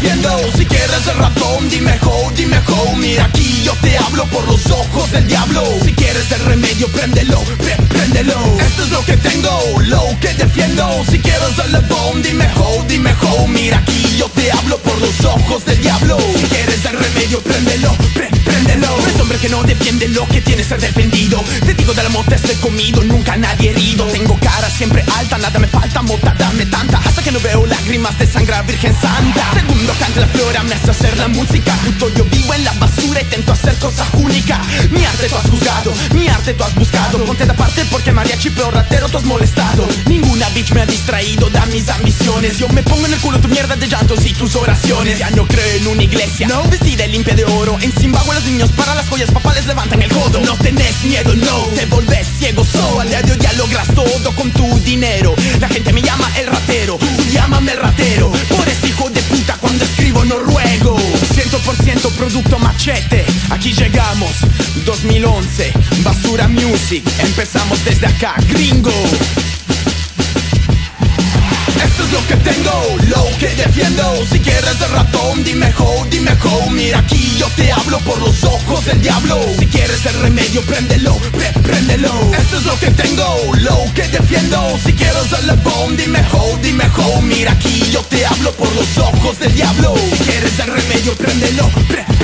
defiendo. Si quieres el ratón, dime ho, mira aquí yo te hablo por los ojos del diablo. Si quieres el remedio, préndelo, préndelo. Esto es lo que tengo, lo que defiendo. Si quieres el lebón, dime ho, mira aquí yo te hablo por los ojos del diablo. Si quieres el remedio, préndelo, préndelo. No es hombre que no defiende lo que tiene ser defendido. Te digo de la mota estoy comido, nunca nadie herido. Tengo cara siempre alta, nada me falta, mota dame tanta. Hasta que no veo lágrimas de sangre, Virgen Santa. Segundo canta la flora, me hace hacer la música. Puto yo vivo en la basura y tento hacer cosa única. Mi arte tú has juzgado, mi arte tú has buscado. Ponte de aparte porque mariachi pero ratero tú has molestado. Ninguna bitch me ha distraído de mis ambiciones. Yo me pongo en el culo tu mierda de llantos y tus oraciones. Ya no creo en una iglesia, no vestida y limpia de oro. En Zimbabue los niños para las joyas, papá les levantan el codo. No tenés miedo, no, te volvés ciego. Al día de hoy ya logras todo con tu dinero. La gente me llama el ratero, tú llámame el ratero. Por ese hijo de puta cuando escribo no ruego. 100% producto machete, aquí llegamos 2011, Basura Music, empezamos desde acá, gringo. Esto es lo que tengo, lo que defiendo. Si quieres el ratón, dime ho, mira aquí yo te hablo por los ojos del diablo. Si quieres el remedio, préndelo, préndelo. Esto es lo que tengo, lo que defiendo. Si quieres el lebón, dime ho, mira aquí yo te hablo por los ojos del diablo. Si quieres el remedio, préndelo,